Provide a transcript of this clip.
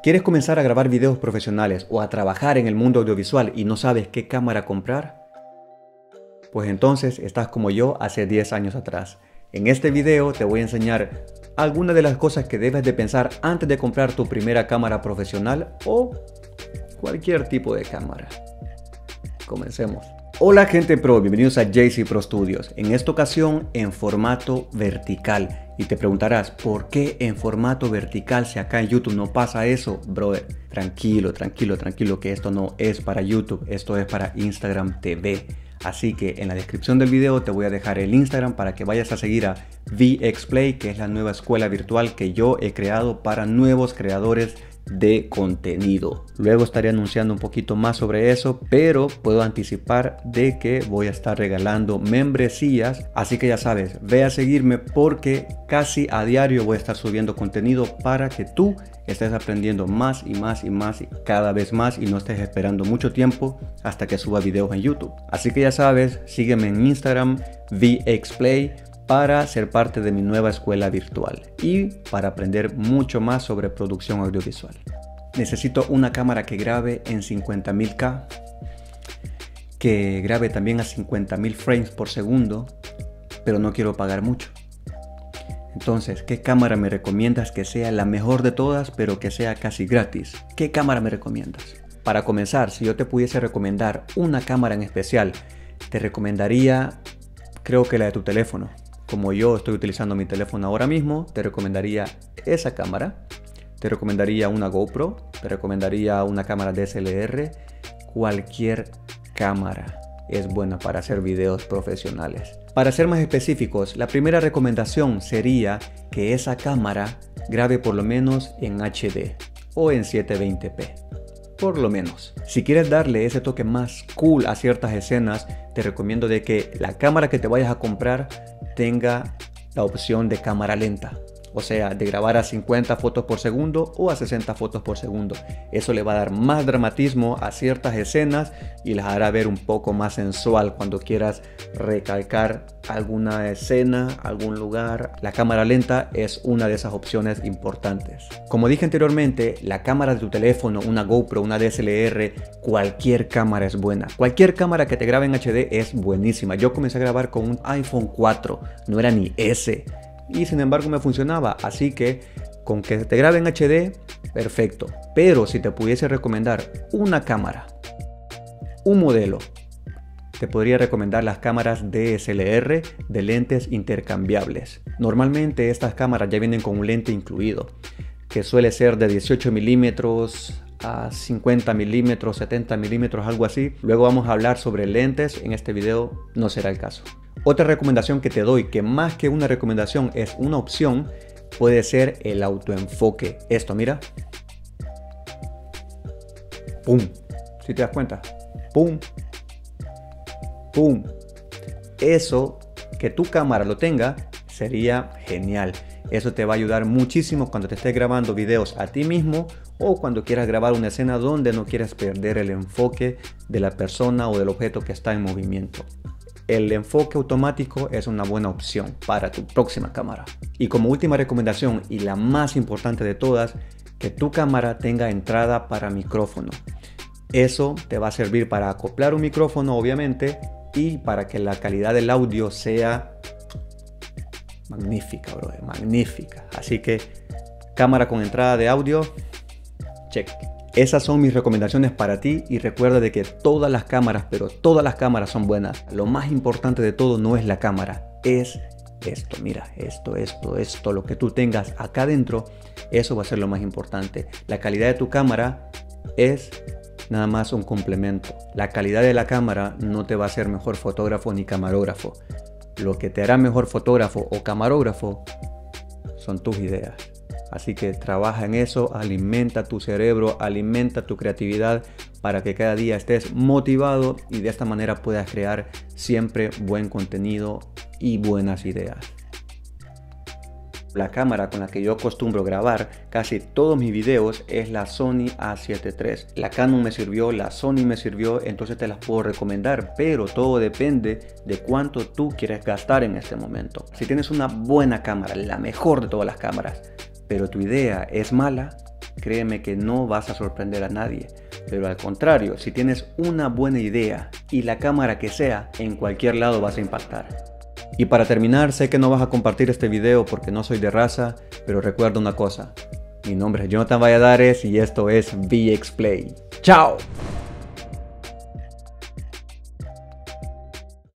¿Quieres comenzar a grabar videos profesionales o a trabajar en el mundo audiovisual y no sabes qué cámara comprar? Pues entonces estás como yo hace 10 años atrás. En este video te voy a enseñar algunas de las cosas que debes de pensar antes de comprar tu primera cámara profesional o cualquier tipo de cámara. Comencemos. Hola gente pro, bienvenidos a JC Pro Studios. En esta ocasión en formato vertical. Y te preguntarás, ¿por qué en formato vertical si acá en YouTube no pasa eso? Brother, tranquilo, que esto no es para YouTube, esto es para Instagram TV. Así que en la descripción del video te voy a dejar el Instagram para que vayas a seguir a VXplay, que es la nueva escuela virtual que yo he creado para nuevos creadores de contenido. Luego estaré anunciando un poquito más sobre eso, pero puedo anticipar de que voy a estar regalando membresías, así que ya sabes, ve a seguirme porque casi a diario voy a estar subiendo contenido para que tú estés aprendiendo más y cada vez más y no estés esperando mucho tiempo hasta que suba videos en YouTube. Así que ya sabes, sígueme en Instagram VXplay para ser parte de mi nueva escuela virtual y para aprender mucho más sobre producción audiovisual. Necesito una cámara que grabe en 50.000K, que grabe también a 50.000 frames por segundo, pero no quiero pagar mucho. Entonces, ¿qué cámara me recomiendas que sea la mejor de todas, pero que sea casi gratis? ¿Qué cámara me recomiendas? Para comenzar, si yo te pudiese recomendar una cámara en especial, te recomendaría, creo que la de tu teléfono. Como yo estoy utilizando mi teléfono ahora mismo, te recomendaría esa cámara. Te recomendaría una GoPro, te recomendaría una cámara DSLR. Cualquier cámara es buena para hacer videos profesionales. Para ser más específicos, la primera recomendación sería que esa cámara grabe por lo menos en HD o en 720p. Por lo menos. Si quieres darle ese toque más cool a ciertas escenas, te recomiendo de que la cámara que te vayas a comprar tenga la opción de cámara lenta. O sea, de grabar a 50 fotos por segundo o a 60 fotos por segundo. Eso le va a dar más dramatismo a ciertas escenas y las hará ver un poco más sensual cuando quieras recalcar alguna escena, algún lugar. La cámara lenta es una de esas opciones importantes. Como dije anteriormente, la cámara de tu teléfono, una GoPro, una DSLR, cualquier cámara es buena. Cualquier cámara que te grabe en HD es buenísima. Yo comencé a grabar con un iPhone 4, no era ni S. Y sin embargo me funcionaba, así que con que te grabe en HD, perfecto. Pero si te pudiese recomendar una cámara, un modelo, te podría recomendar las cámaras DSLR de lentes intercambiables. Normalmente estas cámaras ya vienen con un lente incluido, que suele ser de 18 milímetros a 50 milímetros, 70 milímetros, algo así. Luego vamos a hablar sobre lentes, en este video no será el caso. Otra recomendación que te doy, que más que una recomendación es una opción, puede ser el autoenfoque. Esto, mira. ¡Pum! ¿Sí te das cuenta? ¡Pum! ¡Pum! Eso, que tu cámara lo tenga, sería genial. Eso te va a ayudar muchísimo cuando te estés grabando videos a ti mismo o cuando quieras grabar una escena donde no quieras perder el enfoque de la persona o del objeto que está en movimiento. El enfoque automático es una buena opción para tu próxima cámara. Y como última recomendación y la más importante de todas, que tu cámara tenga entrada para micrófono. Eso te va a servir para acoplar un micrófono, obviamente, y para que la calidad del audio sea magnífica, bro, magnífica. Así que cámara con entrada de audio, check. Esas son mis recomendaciones para ti y recuerda de que todas las cámaras, pero todas las cámaras son buenas. Lo más importante de todo no es la cámara, es esto. Mira, esto, lo que tú tengas acá adentro, eso va a ser lo más importante. La calidad de tu cámara es nada más un complemento. La calidad de la cámara no te va a hacer mejor fotógrafo ni camarógrafo. Lo que te hará mejor fotógrafo o camarógrafo son tus ideas. Así que trabaja en eso, alimenta tu cerebro, alimenta tu creatividad para que cada día estés motivado y de esta manera puedas crear siempre buen contenido y buenas ideas. La cámara con la que yo acostumbro grabar casi todos mis videos es la Sony A7 III. La Canon me sirvió, la Sony me sirvió, entonces te las puedo recomendar, pero todo depende de cuánto tú quieres gastar en este momento. Si tienes una buena cámara, la mejor de todas las cámaras, pero tu idea es mala, créeme que no vas a sorprender a nadie. Pero al contrario, si tienes una buena idea y la cámara que sea, en cualquier lado vas a impactar. Y para terminar, sé que no vas a compartir este video porque no soy de raza, pero recuerda una cosa. Mi nombre es Jonathan Valladares y esto es VXplay. ¡Chao!